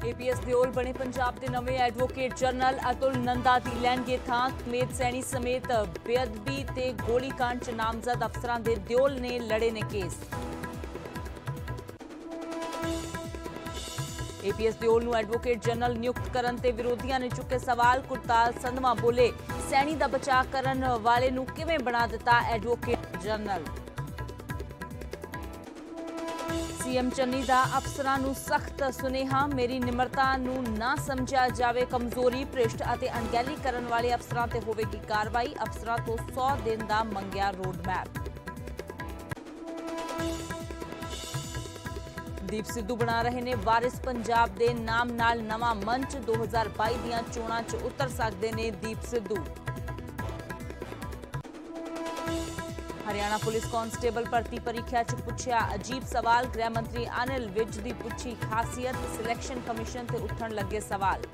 APS दिओल बने पंजाब के नवे एडवोकेट जनरल अतुल नंदा दी लैणगे थां। कमेत सैनी समेत बेअदबी ते गोलीकांड च नामजद अफसरां दे दिओल ने लड़े ने केस। एपीएस दिओल नूं एडवोकेट जनरल नियुक्त करन ते विरोधियां ने चुके सवाल। गुरताल संधवा बोले, सैनी दा बचाव करन वाले नूं किवें बना दिता एडवोकेट जनरल। सीएम चन्नी दा अफसरां नूं सख्त सुनेहा, मेरी निमरता नूं ना समझिया जावे कमजोरी। भ्रिष्ट अते अणगहली करन वाले अफसरां ते होवेगी कार्रवाई। अफसरां तो 100 दिन दा मंगिया रोडमैप। दीप सिद्धू बना रहे ने वारिस पंजाब दे नाम नाल नवां मंच। 2022 दीआं चोणां च उतर सकदे ने दीप सिद्धू। हरियाणा पुलिस कांस्टेबल भर्ती परीक्षा च पुछया अजीब सवाल। गृह मंत्री अनिल विज दी पुछी खासियत। सिलेक्शन कमीशन ते उठण लगे सवाल।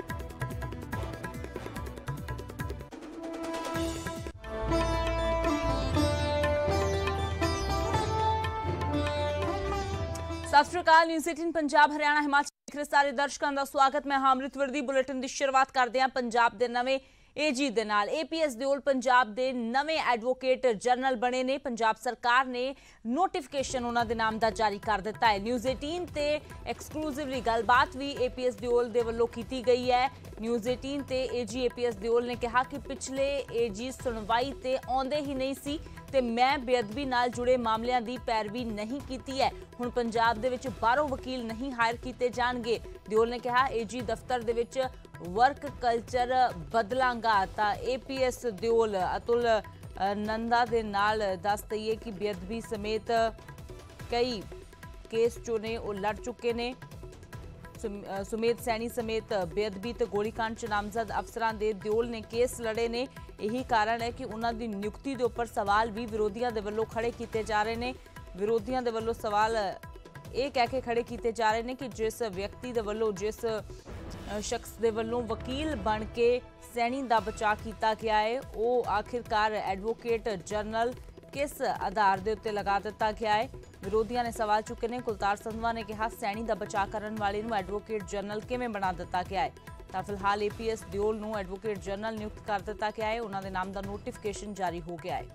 सत श्री अकाल। न्यूज़ 18 पंजाब हरियाणा हिमाचल देख रहे सारे दर्शकों का स्वागत। मैं हामृत वर्दी। बुलेटिन की शुरुआत करते हैं पंजाब के नवे एजी दे नाल। एपीएस दिओल पंजाब दे नवे एडवोकेट जनरल बने ने। पंजाब सरकार ने नोटिफिकेशन उन्हां दे नाम दा जारी कर दिता है। न्यूज़ 18 ते एक्सक्लूसिवली गलबात भी एपीएस दिओल दे वल्लों कीती गई है। न्यूज़ 18 ते एजी एपीएस दिओल ने कहा कि पिछले एजी सुनवाई ते आउंदे ही नहीं सी ते मैं बेअदबी नाल जुड़े मामलिਆਂ ਦੀ पैरवी नहीं की है। हुण पंजाब दे विच बाहरों वकील नहीं हायर किए जाणगे। दिओल ने कहा एजी दफ्तर दे विच वर्क कल्चर बदलांगा। तां एपीएस दिओल अतुल नंदा दे नाल दस दईए कि बेअदबी समेत कई केस जो ने वो लड़ चुके ने। सुमेत सैनी समेत बेअदबी ते गोलीकांड च नामजद अफसरां दे दिओल ने केस लड़े ने। यही कारण है कि उन्हां दी नियुक्ति दे उपर सवाल भी विरोधियों के वल्लों खड़े किए जा रहे हैं। विरोधियों के वल्लों सवाल ये कह के खड़े किए जा रहे हैं कि जिस व्यक्ति के वल्लों जिस शख्स के वल्लों वकील बन के सैनी का बचाव किया गया है वो आखिरकार एडवोकेट जनरल किस आधार के उत्ते लगा दिता गया है। विरोधियों ने सवाल चुके ने। कुलतार संधवा ने कहा सैनी का बचाव करने वाले नूं एडवोकेट जनरल किवें बना दिता गया है। तो फिलहाल एपीएस दिओल नूं एडवोकेट जनरल नियुक्त कर दिता गया है। उन्हां दे नाम का नोटिफिकेशन जारी हो गया है।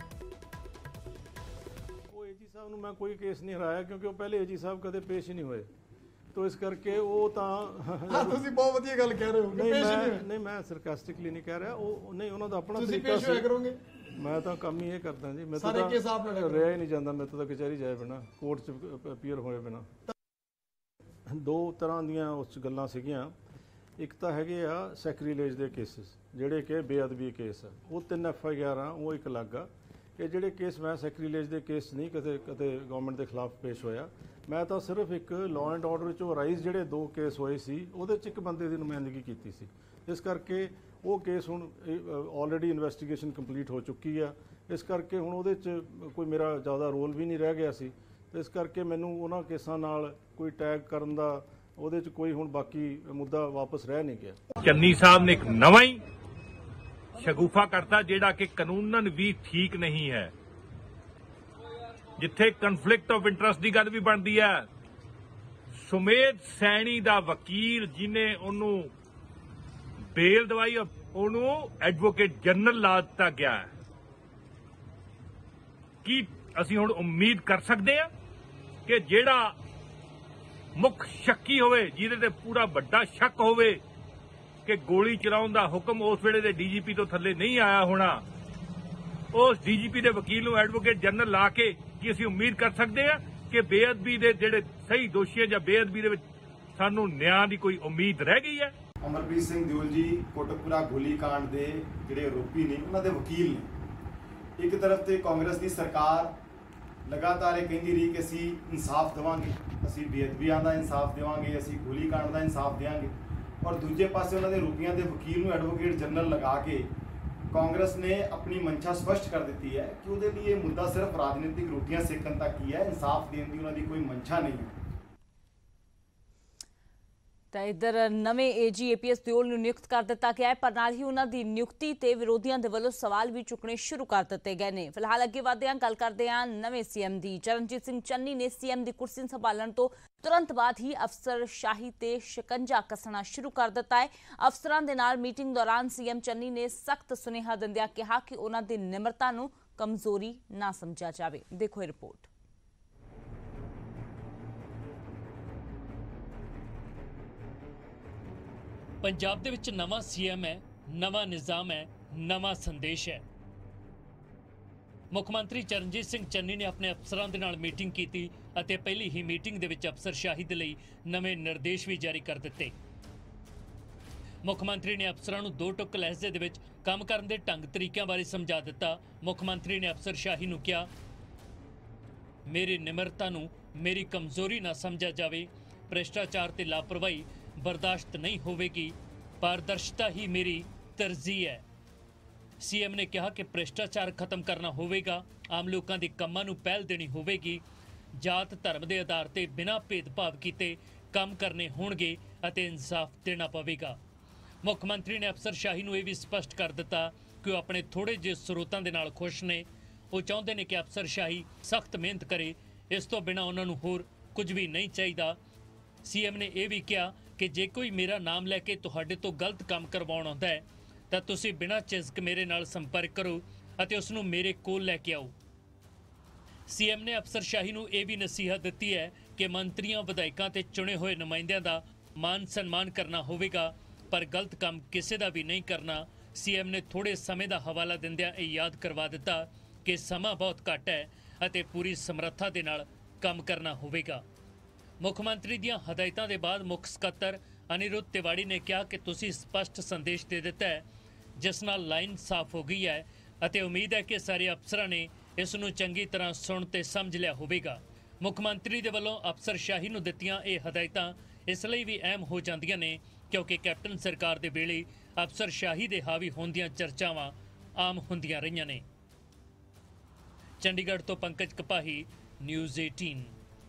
एजी साहब नूं मैं कोई केस नहीं हराया क्योंकि वो पहले एजी साहब कदे पेश ही नहीं हुए, तो इस करके वो ਤੁਸੀਂ ਬਹੁਤ ਵਧੀਆ ਗੱਲ ਕਹਿ ਰਹੇ ਹੋ। नहीं मैं सरकास्टिकली नहीं कह रहा। वो नहीं उन्होंने अपना तरीका करोगे। मैं तो काम ही ये करता जी। मैं सारे केस आप लड़ रहा ही नहीं जाता। मैं तो कचहरी जाए बिना कोर्ट च अपीयर होए बिना। दो तरह दियां उस गल्लां सीगियां। एक तो हैगे आ सैक्रीलेज के केसिस जिहड़े कि बेअदबी केस है, वो 3 FIR वो एक अलग आ। ये जिहड़े केस मैं सैक्रीलेज के केस नहीं कदे गवर्नमेंट के खिलाफ पेश होया। मैं तो सिर्फ एक लॉ एंड ऑर्डर चो राइज जिहड़े 2 केस होए सी उहदे च एक बंदे की नुमाइंदगी की सी। इस करके वो केस हुण ऑलरेडी इन्वेस्टिगेशन कंप्लीट हो चुकी है। इस करके हुण उहदे च कोई मेरा ज़्यादा रोल भी नहीं रह गया सी। इस करके मैनूं उन्हां केसां नाल कोई टैग करन दा ਉਹਦੇ ਚ ਕੋਈ ਹੁਣ ਬਾਕੀ ਮੁੱਦਾ ਵਾਪਸ ਰਹਿ ਨਹੀਂ ਗਿਆ। ਚੰਨੀ ਸਾਹਿਬ ਨੇ ਇੱਕ ਨਵਾਂ ਹੀ ਸ਼ਗੂਫਾ ਕਰਤਾ ਜਿਹੜਾ ਕਿ ਕਾਨੂੰਨਨ ਵੀ ਠੀਕ ਨਹੀਂ ਹੈ। ਜਿੱਥੇ ਕਨਫਲਿਕਟ ਆਫ ਇੰਟਰਸਟ ਦੀ ਗੱਲ ਵੀ ਬਣਦੀ ਹੈ। ਸੁਮੇਤ ਸੈਣੀ ਦਾ ਵਕੀਲ ਜਿਹਨੇ ਉਹਨੂੰ ਬੇਲ ਦਵਾਈ ਉਹਨੂੰ ਐਡਵੋਕੇਟ ਜਨਰਲ ਲਾ ਦਿੱਤਾ ਗਿਆ। ਕੀ ਅਸੀਂ ਹੁਣ ਉਮੀਦ ਕਰ ਸਕਦੇ ਹਾਂ ਕਿ ਜਿਹੜਾ ਮੁੱਖ ਸ਼ੱਕੀ ਹੋਵੇ ਜਿਹਦੇ ਤੇ ਪੂਰਾ ਵੱਡਾ ਸ਼ੱਕ ਹੋਵੇ ਕਿ ਗੋਲੀ ਚਲਾਉਣ ਦਾ ਹੁਕਮ ਉਸ ਵੇਲੇ ਦੇ ਡੀਜੀਪੀ ਤੋਂ ਥੱਲੇ ਨਹੀਂ ਆਇਆ ਹੋਣਾ, ਉਸ ਡੀਜੀਪੀ ਦੇ ਵਕੀਲ ਨੂੰ ਐਡਵੋਕੇਟ ਜਨਰਲ ਲਾ ਕੇ ਕੀ ਅਸੀਂ ਉਮੀਦ ਕਰ ਸਕਦੇ ਹਾਂ ਕਿ ਬੇਅਦਬੀ ਦੇ ਜਿਹੜੇ ਸਹੀ ਦੋਸ਼ੀ ਜਾਂ ਬੇਅਦਬੀ ਦੇ ਵਿੱਚ ਸਾਨੂੰ ਨਿਆਂ ਦੀ ਕੋਈ ਉਮੀਦ ਰਹਿ ਗਈ ਹੈ। ਅਮਰਪ੍ਰੀਤ ਸਿੰਘ ਦਿਓਲ ਜੀ ਕੋਟਕਪੂਰਾ ਗੋਲੀकांड ਦੇ ਜਿਹੜੇ ਆਰੋਪੀ ਨੇ ਉਹਨਾਂ ਦੇ ਵਕੀਲ ਨੇ। ਇੱਕ ਤਰਫ ਤੇ ਕਾਂਗਰਸ ਦੀ ਸਰਕਾਰ लगातार ये कहती रही कि असी इंसाफ देवांगे, असी बेअदबियां का इंसाफ देवांगे, असी गोलीकांड का इंसाफ देंगे, और दूजे पासे उन्होंने आरोपियों के वकील में एडवोकेट जनरल लगा के कांग्रेस ने अपनी मंशा स्पष्ट कर दी है कि उहदे लिए ये मुद्दा सिर्फ राजनीतिक रोटियां सेकन तक ही है, इंसाफ देने की उन्होंने कोई मंशा नहीं है। ਤਾਂ ਇਧਰ ਨਵੇਂ ਏਜੀ ਏਪੀਐਸ ਦਿਓਲ ਨੂੰ ਨਿਯੁਕਤ ਕਰ ਦਿੱਤਾ ਗਿਆ ਹੈ, ਪਰ ਨਾਲ ਹੀ ਉਹਨਾਂ ਦੀ ਨਿਯੁਕਤੀ ਤੇ ਵਿਰੋਧੀਆਂ ਦੇ ਵੱਲੋਂ ਸਵਾਲ ਵੀ ਚੁੱਕਣੇ ਸ਼ੁਰੂ ਕਰ ਦਿੱਤੇ ਗਏ ਨੇ। ਫਿਲਹਾਲ ਅੱਗੇ ਵਧਦੇ ਹਾਂ, ਗੱਲ ਕਰਦੇ ਹਾਂ ਨਵੇਂ ਸੀਐਮ ਦੀ। ਚਰਨਜੀਤ ਸਿੰਘ ਚੰਨੀ ਨੇ ਸੀਐਮ ਦੀ ਕੁਰਸੀ ਸੰਭਾਲਣ ਤੋਂ ਤੁਰੰਤ ਬਾਅਦ ਹੀ ਅਫਸਰਸ਼ਾਹੀ ਤੇ ਸ਼ਿਕੰਜਾ ਕੱਸਣਾ ਸ਼ੁਰੂ ਕਰ ਦਿੱਤਾ ਹੈ। ਅਫਸਰਾਂ ਦੇ ਨਾਲ ਮੀਟਿੰਗ ਦੌਰਾਨ ਸੀਐਮ ਚੰਨੀ ਨੇ ਸਖਤ ਸੁਨੇਹਾ ਦਿੰਦਿਆਂ ਕਿਹਾ ਕਿ ਉਹਨਾਂ ਦੀ ਨਿਮਰਤਾ ਨੂੰ ਕਮਜ਼ੋਰੀ ਨਾ ਸਮਝਿਆ ਜਾਵੇ। ਦੇਖੋ ਇਹ ਰਿਪੋਰਟ। पंजाब दे विच नवां सीएम है, नवां निज़ाम है, नवां संदेश है। मुख्यमंत्री चरणजीत सिंह चन्नी ने अपने अफसरां दे नाल मीटिंग कीती अते पहली ही मीटिंग दे विच अफसरशाही दे लई नवे निर्देश भी जारी कर दिते। मुख्यमंत्री ने अफसरां नूं दो टुक लहजे दे विच काम करन दे ढंग तरीकिਆਂ बारे समझा दिता। मुख्यमंत्री ने अफसरशाही नूं कहा, मेरी निमरता नूं मेरी कमजोरी ना समझा जावे, भ्रष्टाचार ते लापरवाही बर्दाश्त नहीं होगी, पारदर्शिता ही मेरी तरजीह है। सीएम ने कहा कि भ्रष्टाचार खत्म करना होगा, आम लोगों के कामां नूं पहल देनी होगी, जात धर्म के आधार पर बिना भेदभाव किए काम करने होणगे अते इंसाफ देना पवेगा। मुख्यमंत्री ने अफसरशाही नूं यह भी स्पष्ट कर दिता कि वह अपने थोड़े जे स्रोतां दे नाल खुश ने। वो चाहते हैं कि अफसरशाही सख्त मेहनत करे, इस तो बिना उन्होंने होर कुछ भी नहीं चाहिए। सीएम ने यह भी कहा कि जे कोई मेरा नाम लैके तुहाडे तो गलत काम करवाउण आउंदा है तां तुसीं बिना झिझक मेरे नाल संपर्क करो अते उसनूं मेरे कोल लैके आओ। सीएम ने अफसरशाही नूं यह भी नसीहत दी है कि मंत्रियों विधायकों ते चुने हुए नुमाइंदियां दा मान सन्मान करना होगा, पर गलत काम किसी का भी नहीं करना। सीएम ने थोड़े समय का हवाला दिंदियां यह याद करवा दिता कि समा बहुत घट है अते पूरी समर्था दे नाल काम करना होगा। मुख्यमंत्री दियां हदायतां दे बाद मुख सकत्तर अनिरुद्ध तिवाड़ी ने कहा कि तुसीं स्पष्ट संदेश दे दिता है, जिस नाल लाइन साफ हो गई है अते उम्मीद है कि सारे अफसरां ने इस नूं चंगी तरह सुण ते समझ लिया होगा। मुख्यमंत्री दे वल्लों अफसरशाही नूं दित्तियां ये हदायतां इसलिए भी अहम हो जांदियां ने क्योंकि कैप्टन सरकार दे वेले अफसरशाही दे हावी होण दीयां चर्चावां आम हुंदियां रहीआं ने। चंडीगढ़ तो पंकज कपाही, न्यूज़ 18।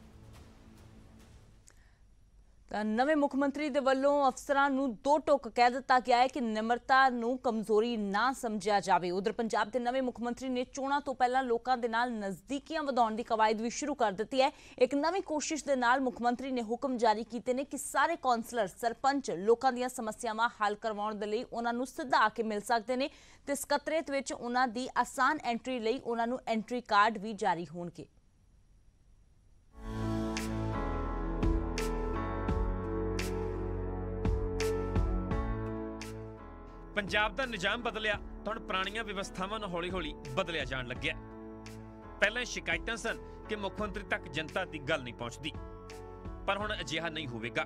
नवे मुख्यमंत्री दे वल्लों अफसरां नूं दो टुक कह दिता गया है कि निमरता नूं कमजोरी ना समझिया जावे। उधर पंजाब दे नवे मुख्यमंत्री ने चोणां तो पहला लोकां दे नाल नज़दीकियां वधाउण दी कवायद भी शुरू कर दित्ती है। एक नवी कोशिश दे नाल मुख्यमंत्री ने हुक्म जारी कीते ने कि सारे कौंसलर सरपंच लोकां दीयां समस्यावां हल करवाउण दे लई उन्हां नूं सिद्धा आके मिल सकदे ने ते सकत्रेत विच उन्हां दी आसान एंट्री लई उन्हां नूं एंट्री कार्ड भी जारी होणगे। पंजाब का निजाम बदलिया तो हुण पुराणियां व्यवस्थावां नूं हौली हौली बदलिया जाण लग्या। पहलां शिकायतां सन कि मुख्यमंत्री तक जनता की गल नहीं पहुंचती, पर हुण अजिहा नहीं होवेगा।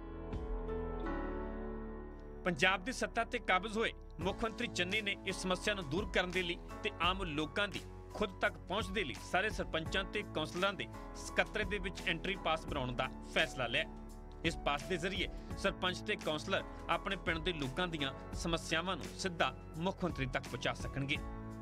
पंजाब की सत्ता ते काबज होए मुख्यमंत्री चन्नी ने इस समस्या नूं दूर करन दे लई ते आम लोकां दी खुद तक पहुंच दे लई सारे सरपंचां ते कौंसलरां दे सकत्रे दे विच एंट्री पास बनाउण दा फैसला लिया। इस पास के जरिए सरपंच ते कौंसलर अपने पिंड के लोगों दीयां समस्यावां नूं सीधा मुख्यमंत्री तक पहुंचा सकणगे।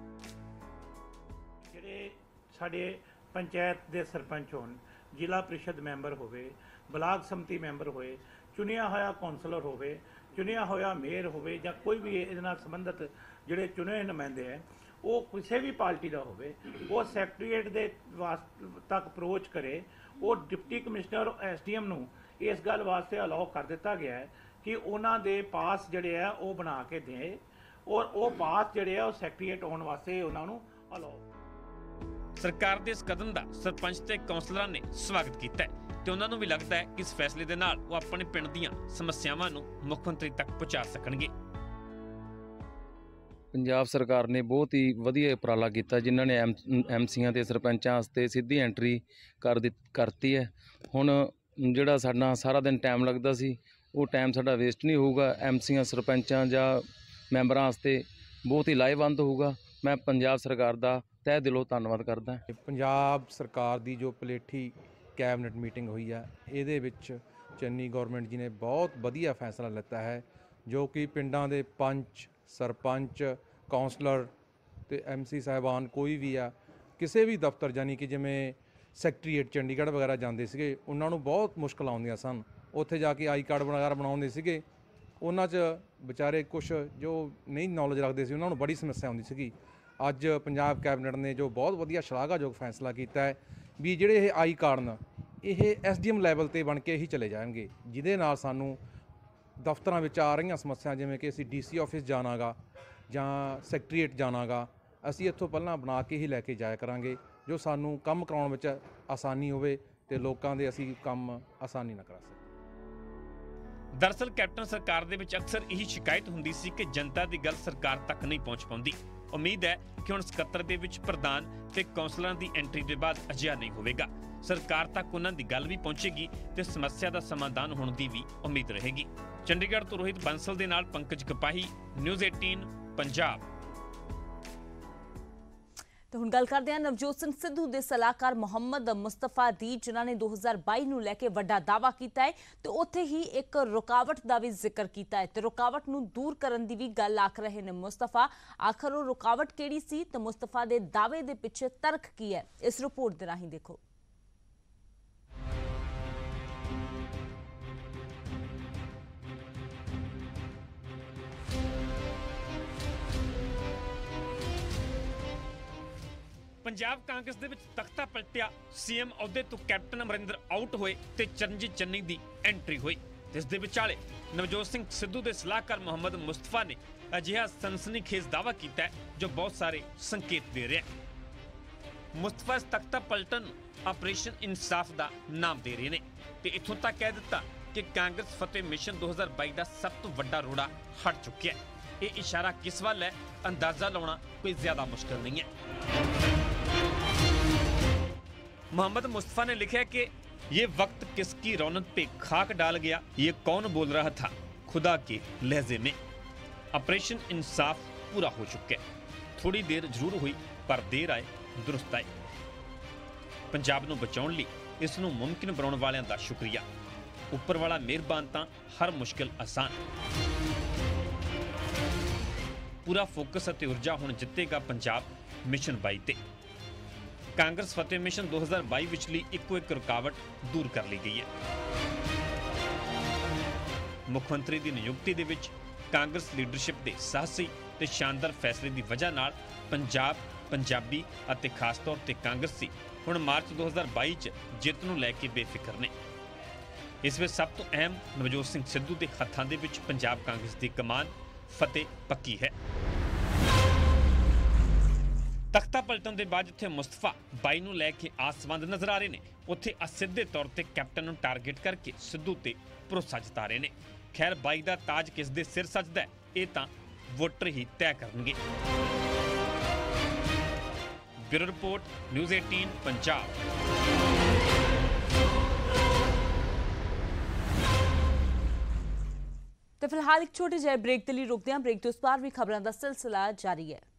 जिहड़े साडे पंचायत दे सरपंच होण, जिला परिषद मैंबर होवे, ब्लाक समति मैंबर होए, चुनिया होया कौंसलर होवे, चुनिया होया मेयर होवे जां कोई भी इहदे नाल संबंधित जिहड़े चुने हुए नुमाइंदे है वो किसी भी पार्टी का होवे, वो सैकटरीएट दे तक अप्रोच करे। वो डिप्टी कमिश्नर SDM नूं इस गल वास्ते अलाउ कर दिता गया है कि उन्हां दे पास जिहड़े है वो बना के दे और वो पास जिहड़े है वो सैकटरीएट आउण वास्ते उन्हां नूं अलाउ। सरकार दे इस कदम दा सरपंच ते कौंसलरां ने स्वागत कीता है ते उन्हां नूं भी लगदा है कि इस फैसले दे नाल वो अपने पिंड दीयां समस्यावां नूं मुख्यमंत्री तक पहुंचा सकणगे। पंजाब सरकार ने बहुत ही वधिया उपराला किया, जिन्हां ने MCਆਂ ਤੇ ਸਰਪੰਚਾਂ ਵਾਸਤੇ ਸਿੱਧੀ एंट्री करती है। हुण ਜਿਹੜਾ ਸਾਡਾ ਸਾਰਾ ਦਿਨ ਟਾਈਮ ਲੱਗਦਾ ਸੀ ਉਹ ਟਾਈਮ ਸਾਡਾ ਵੇਸਟ ਨਹੀਂ ਹੋਊਗਾ। MCਆਂ ਸਰਪੰਚਾਂ ਜਾਂ ਮੈਂਬਰਾਂ ਵਾਸਤੇ ਬਹੁਤ ਹੀ ਲਾਹੇਵੰਦ ਹੋਊਗਾ। ਮੈਂ ਪੰਜਾਬ ਸਰਕਾਰ ਦਾ ਤਹਿ ਦਿਲੋਂ ਧੰਨਵਾਦ ਕਰਦਾ। ਪੰਜਾਬ ਸਰਕਾਰ ਦੀ ਜੋ ਪਲੇਠੀ ਕੈਬਨਿਟ ਮੀਟਿੰਗ ਹੋਈ ਆ, ਇਹਦੇ ਵਿੱਚ ਚੰਨੀ ਗੌਰਮੈਂਟ ਜੀ ਨੇ ਬਹੁਤ ਵਧੀਆ ਫੈਸਲਾ ਲਿੱਤਾ ਹੈ, ਜੋ ਕਿ ਪਿੰਡਾਂ ਦੇ ਪੰਚ, ਸਰਪੰਚ, ਕੌਂਸਲਰ ਤੇ MC ਸਾਹਿਬਾਨ ਕੋਈ ਵੀ ਆ ਕਿਸੇ ਵੀ ਦਫ਼ਤਰ, ਯਾਨੀ ਕਿ ਜਿਵੇਂ ਸੈਕਟਰੀਏਟ ਚੰਡੀਗੜ੍ਹ ਵਗੈਰਾ ਜਾਂਦੇ ਸੀਗੇ, ਉਹਨਾਂ ਨੂੰ ਬਹੁਤ ਮੁਸ਼ਕਲ ਆਉਂਦੀਆਂ ਸਨ ਉੱਥੇ ਜਾ ਕੇ ਆਈ ਕਾਰਡ ਵਗੈਰਾ ਬਣਾਉਂਦੇ ਸੀਗੇ, ਉਹਨਾਂ 'ਚ ਵਿਚਾਰੇ ਕੁਛ ਜੋ ਨਹੀਂ ਨੌਲੇਜ ਰੱਖਦੇ ਸੀ ਉਹਨਾਂ ਨੂੰ ਬੜੀ ਸਮੱਸਿਆ ਆਉਂਦੀ ਸੀਗੀ। ਅੱਜ ਪੰਜਾਬ ਕੈਬਨਿਟ ਨੇ ਜੋ ਬਹੁਤ ਵਧੀਆ ਸ਼ਲਾਘਾਯੋਗ ਫੈਸਲਾ ਕੀਤਾ ਹੈ ਵੀ ਜਿਹੜੇ ਇਹ ਆਈ ਕਾਰਡ ਨੇ ਇਹ SDM ਲੈਵਲ ਤੇ ਬਣ ਕੇ ਹੀ ਚਲੇ ਜਾਣਗੇ, ਜਿਹਦੇ ਨਾਲ ਸਾਨੂੰ ਦਫ਼ਤਰਾਂ ਵਿੱਚ ਆ ਰਹੀਆਂ ਸਮੱਸਿਆ ਜਿਵੇਂ ਕਿ ਅਸੀਂ DC ਆਫਿਸ ਜਾਣਾ ਗਾ ਜਾਂ ਸੈਕਟਰੀਏਟ ਜਾਣਾ ਗਾ, ਅਸੀਂ ਇੱਥੋਂ ਪਹਿਲਾਂ ਬਣਾ ਕੇ ਹੀ ਲੈ ਕੇ ਜਾਇਆ ਕਰਾਂਗੇ, ਜੋ ਸਾਨੂੰ ਕੰਮ ਕਰਾਉਣ ਵਿੱਚ ਆਸਾਨੀ ਹੋਵੇ ਤੇ ਲੋਕਾਂ ਦੇ ਅਸੀਂ ਕੰਮ ਆਸਾਨੀ ਨਾਲ ਕਰਾ ਸਕੀਏ। ਦਰਅਸਲ ਕੈਪਟਨ ਸਰਕਾਰ ਦੇ ਵਿੱਚ ਅਕਸਰ ਇਹੀ ਸ਼ਿਕਾਇਤ ਹੁੰਦੀ ਸੀ ਕਿ ਜਨਤਾ ਦੀ ਗੱਲ ਸਰਕਾਰ ਤੱਕ ਨਹੀਂ ਪਹੁੰਚ ਪਾਉਂਦੀ। ਉਮੀਦ ਹੈ ਕਿ ਹੁਣ ਸਕੱਤਰ ਦੇ ਵਿੱਚ ਪ੍ਰਧਾਨ ਤੇ ਕੌਂਸਲਰਾਂ ਦੀ ਐਂਟਰੀ ਦੇ ਬਾਅਦ ਅਜਿਹਾ ਨਹੀਂ ਹੋਵੇਗਾ। ਸਰਕਾਰ ਤੱਕ ਉਹਨਾਂ ਦੀ ਗੱਲ ਵੀ ਪਹੁੰਚੇਗੀ ਤੇ ਸਮੱਸਿਆ ਦਾ ਸਮਾਧਾਨ ਹੋਣ ਦੀ ਵੀ ਉਮੀਦ ਰਹੇਗੀ। ਚੰਡੀਗੜ੍ਹ ਤੋਂ ਰੋਹਿਤ ਬੰਸਲ ਦੇ ਨਾਲ ਪੰਕਜ ਕਪਾਹੀ, ਨਿਊਜ਼ 18 ਪੰਜਾਬ। तो हुण गल करते हैं नवजोत सिंह सिद्धू के सलाहकार मुहम्मद मुस्तफा दी, जिन्होंने 2022 नूं लैके वड्डा दावा किया है तो उत्थे ही एक रुकावट का भी जिक्र किया है, तो रुकावट नूं दूर करन दी भी गल आख रहे ने मुस्तफा। आखिर वो रुकावट किहड़ी सी ते मुस्तफा दे दावे दे पिछे तर्क की है, इस रिपोर्ट दे राहीं देखो। ਪੰਜਾਬ ਕਾਂਗਰਸ ਦੇ ਵਿੱਚ ਤਖਤਾ ਪਲਟਿਆ, CM ਅਹੁਦੇ ਤੋਂ ਕੈਪਟਨ ਅਮਰਿੰਦਰ ਆਊਟ ਹੋਏ ਤੇ ਚਰਨਜੀਤ ਚੰਨੀ ਦੀ ਐਂਟਰੀ ਹੋਈ। ਇਸ ਦੇ ਵਿਚਾਲੇ ਨਵਜੋਤ ਸਿੰਘ ਸਿੱਧੂ ਦੇ ਸਲਾਹਕਾਰ ਮੁਹੰਮਦ ਮੁਸਤਫਾ ਨੇ ਅਜਿਹਾ ਸਨਸਨੀਖੇਜ਼ ਦਾਅਵਾ ਕੀਤਾ ਜੋ ਬਹੁਤ ਸਾਰੇ ਸੰਕੇਤ ਦੇ ਰਿਹਾ ਹੈ। ਮੁਸਤਫਾ ਇਸ ਤਖਤਾ ਪਲਟਣ ਨੂੰ ਆਪਰੇਸ਼ਨ ਇਨਸਾਫ ਦਾ ਨਾਮ ਦੇ ਰਹੇ ਨੇ ਤੇ ਇੱਥੋਂ ਤੱਕ ਕਹਿ ਦਿੱਤਾ ਕਿ ਕਾਂਗਰਸ ਫਤਿਹ ਮਿਸ਼ਨ 2022 ਦਾ ਸਭ ਤੋਂ ਵੱਡਾ ਰੋੜਾ ਹਟ ਚੁੱਕਿਆ ਹੈ। ਇਹ ਇਸ਼ਾਰਾ ਕਿਸ ਵੱਲ ਹੈ ਅੰਦਾਜ਼ਾ ਲਾਉਣਾ ਕੋਈ ਜ਼ਿਆਦਾ ਮੁਸ਼ਕਲ ਨਹੀਂ ਹੈ। मोहम्मद मुस्तफा ने लिखा कि ये वक्त किसकी रौनक पे खाक डाल गया, ये कौन बोल रहा था खुदा के लहजे में। ऑपरेशन इंसाफ पूरा हो चुका है, थोड़ी देर जरूर हुई पर देर आए दुरुस्त आए। पंजाब नूं बचाउण लई इस नूं मुमकिन बनाउण वालियां दा शुक्रिया। उपर वाला मेहरबान तां हर मुश्किल आसान। पूरा फोकस अते ऊर्जा हुण जितेगा पंजाब मिशन 22 ते। कांग्रेस फतेह मिशन 2022 विचली इक्को एक रुकावट दूर कर ली गई है। मुख्यमंत्री की नियुक्ति दे विच कांग्रेस लीडरशिप के साहसी ते शानदार फैसले की वजह नाल पंजाब पंजाबी अते खास तौर ते कांग्रेसी हुण मार्च 2022 च जित नूं लैके बेफिक्र ने। इस विच सब तो अहम नवजोत सिंह सिद्धू के हत्थां दे विच पंजाब कांग्रेस की कमान फतेह पक्की है। तख्ता पलटन के बाद जिथे मुस्तफा 22 नूं लैके आसवंद नजर आ रहे ने, उत्थे असिधे तौर पर कैप्टन नूं टारगेट करके सिद्धू ते भरोसा जता रहे ने। खैर 22 दा ताज किस दे सिर सजदा है, ये तां वोटर ही तय करनगे। Bureau report news 18 Punjab. तो फिलहाल एक छोटे ਜਿਹੇ ब्रेक के लिए रुकते हैं। ब्रेक तो उस पार भी खबरों का सिलसिला जारी है।